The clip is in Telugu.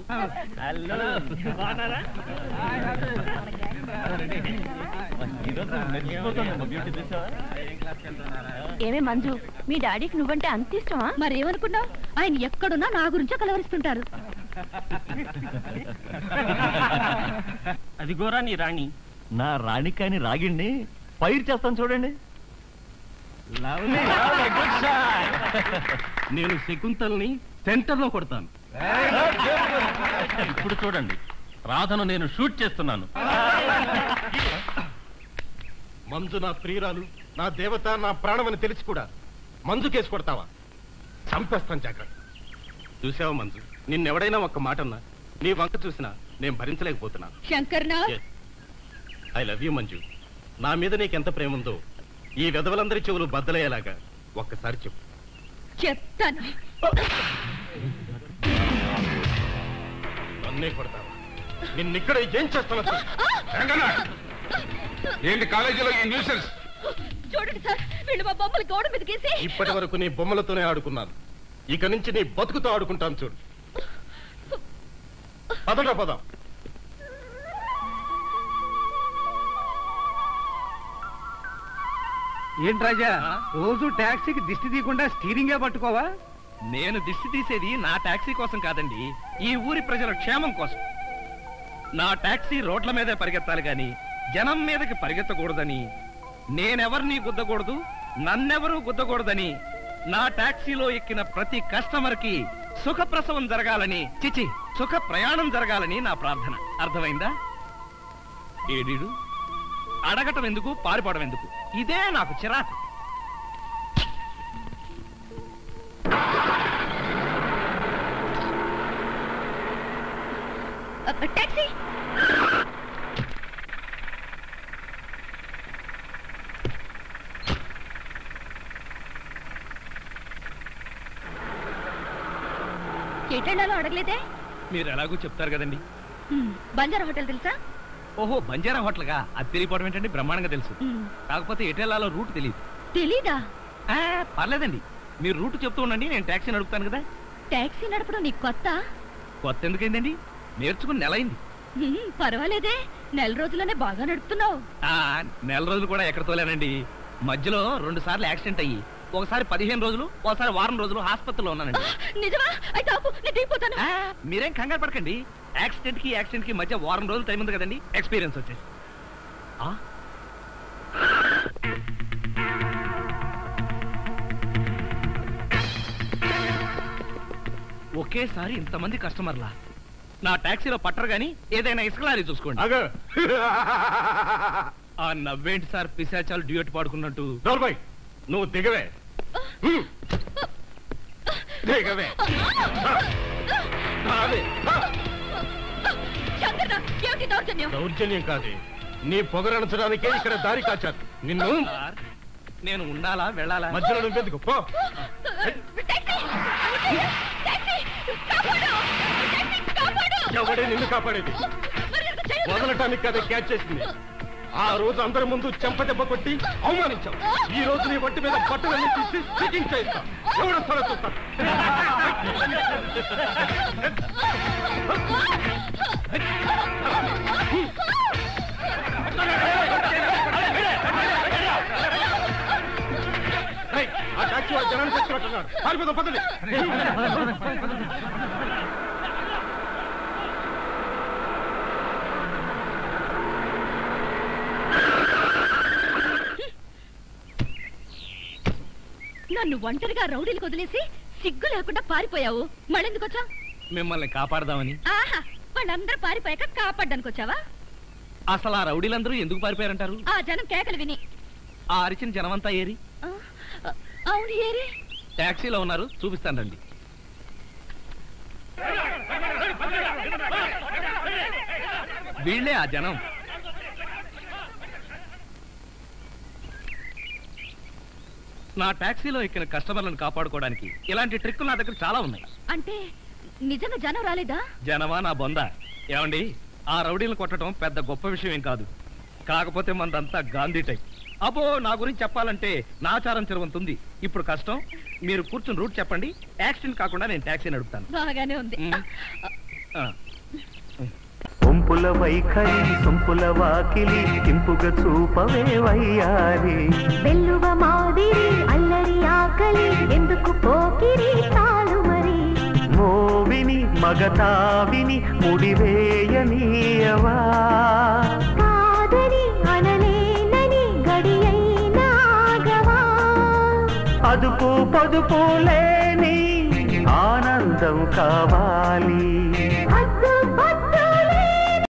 ఏమే మంజు, మీ డాడీకి నువ్వంటే అంత ఇష్టమా? మరేమనుకున్నావు, ఆయన ఎక్కడున్నా నా గురించే కలవరిస్తుంటారు. అది గోరా నీ రాణి. నా రాణి కాని రాగిండి ఫైర్ చేస్తాను చూడండి. నేను శకుంతల్ని సెంటర్ లో కొడతాను. ఇప్పుడు చూడండి, రాధను నేను షూట్ చేస్తున్నాను. మంజు నా ప్రియురాలు, నా దేవత, నా ప్రాణమని తెలిసి కూడా మంజు కేసు కొడతావా? చంపేస్తాను జాగ్రత్త. చూసావా మంజు, నిన్నెవడైనా ఒక్క మాట అన్నా, నీ వంక చూసినా నేను భరించలేకపోతున్నాను. Shankarnath, I love you Manju. నా మీద నీకెంత ప్రేమ ఉందో ఈ వెధవలందరి చెవులు బద్దలయ్యేలాగా ఒక్కసారి చెప్పు. చెప్తాను. నన్నే కొడతావా? నిన్నిక్కడ ఏం చేస్తాను? ఏంటి కాలేజీలో ఈ న్యూసెన్స్? చూడండి సార్, వీళ్ళు మా బొమ్మలు గోడ మీద గీసి. ఇప్పటి వరకు నీ బొమ్మలతోనే ఆడుకున్నాను, ఇక నుంచి నీ బతుకుతో ఆడుకుంటాను. చూడు, పదరా పదం. ఏంటి రాజా, రోజు టాక్సీకి దిష్టి తీయకుండా స్టీరింగే పట్టుకోవా? నేను దిష్టి తీసేది నా టాక్సీ కోసం కాదండి, ఈ ఊరి ప్రజల క్షేమం కోసం. నా టాక్సీ రోడ్ల మీదే పరిగెత్తాలి గాని జనం మీదకి పరిగెత్తకూడదని, నేనెవరిని గుద్దకూడదు, నన్నెవరూ గుద్దకూడదని, నా టాక్సీలో ఎక్కిన ప్రతి కస్టమర్ కి సుఖప్రసవం జరగాలని, చిచి సుఖ ప్రయాణం జరగాలని నా ప్రార్థన. అర్థమైందా? ఏడీడు అడగటం ఎందుకు, పారిపోవడం ఎందుకు? ఇదే నాకు చిరాకు. టాక్సీ. ఎటెండాలో అడగలేదే? మీరు ఎలాగో చెప్తారు కదండి. బంజారా హోటల్ తెలుసా? ఓహో, బంజారా హోటల్గా? అది తెలియపోవడం ఏంటంటే బ్రహ్మాండంగా తెలుసు. కాకపోతే ఎటెల్లాలో రూట్ తెలియదు. తెలీదా? పర్లేదండి, మీరు రూట్ చెప్తూ ఉండండి, నేను టాక్సీ నడుపుతాను కదా. టాక్సీ నడపడం నీకు కొత్త? కొత్త ఎందుకైందండి, నేర్చుకుని నెల అయింది. పర్వాలేదే, నెల రోజుల్లోనే బాగా నడుపుతున్నావు. నెల రోజులు కూడా ఎక్కడ తోలేనండి, మధ్యలో 2 సార్లు యాక్సిడెంట్ అయ్యి, ఒకసారి 15 రోజులు, ఒకసారి వారం రోజులు హాస్పిటల్లో ఉన్నానండి. నిజమా? అయితే ఆపు, నేను దిగిపోతాను. మీరేం కంగారు పడకండి, యాక్సిడెంట్ కి మధ్య వారం రోజులు టైం ఉంది కదండి, ఎక్స్పీరియన్స్ వచ్చేసి. ఒకేసారి ఇంతమంది కస్టమర్లా నా టాక్సీలో పట్టరు గాని ఏదైనా ఇసుక లారీ చూసుకోండి. ఆ నవ్వేంటి సార్, పిశాచాలు డ్యూయట్ పాడుకున్నట్టు. నువ్వు దిగవే, దిగవే. దౌర్జన్యం కాదు, నీ పొగరణించడానికే ఇక్కడ దారి కాచారు. నిన్ను నేను ఉండాలా వెళ్ళాలా? మధ్యలో నువ్వెందుకు? పో. ఎవడే నిన్ను కాపాడేది? వదలటానికి కదా క్యాచ్ చేసింది. ఆ రోజు అందరి ముందు చెంపదెబ్బ కొట్టి అవమానించావు. ఈ రోజు నీ ఒంటి మీద బట్టలన్నీ తీసి చెకింగ్ చేస్తాం. ఎవడో స్థలం చూస్తాం. ఆ టాక్సీ వాడు జనాన్ని తెచ్చినట్టున్నాడు. పారిపోతాం, పదండి. నన్ను ఒంటరిగా రౌడీలకు వదిలేసి సిగ్గు లేకుండా పారిపోయావు. మళ్ళెందుకు వచ్చా? మిమ్మల్ని కాపాడదామని. ఆహా, వాళ్ళందరూ పారిపోయాక కాపాడడానికి వచ్చావా? అసలు ఆ రౌడీలందరూ ఎందుకు పారిపోయారంటారు? ఆ జనం కేకలు విని. ఆ అరిచిన జనమంతా ఏరి? అవును, ఏరి. టాక్సీలో ఉన్నారు, చూపిస్తాను రండి. వీళ్ళే ఆ జనం. నా టాక్సీలో ఎక్కిన కస్టమర్లను కాపాడుకోవడానికి ఇలాంటి ట్రిక్కులు నా దగ్గర చాలా ఉన్నాయి. అంటే నిజంగా జనం రాలేదా? జనమా నా బొంద. ఏమండి, ఆ రౌడీలను కొట్టడం పెద్ద గొప్ప విషయం ఏం కాదు. కాకపోతే మనదంతా గాంధీ టైప్. అబ్బో, నా గురించి చెప్పాలంటే నాచారం తిరుగుతుంది. ఇప్పుడు కష్టం, మీరు కూర్చుని రూట్ చెప్పండి, యాక్సిడెంట్ కాకుండా నేను టాక్సీ నడుపుతాను. బాగానే ఉంది. ఒంపుల వైఖరి సొంపుల వాకిలి ఇంపుగా చూపవే వయ్యారి వెల్లువ మాదిరి అల్లరి ఆకలి ఎందుకు పోకిరి తాళు మరి మోవిని మగతావిని ముడివేయనీయవా కాదని అనలేనని గడియైనాగవా అదుపు పొదుపు లేని ఆనందం కావాలి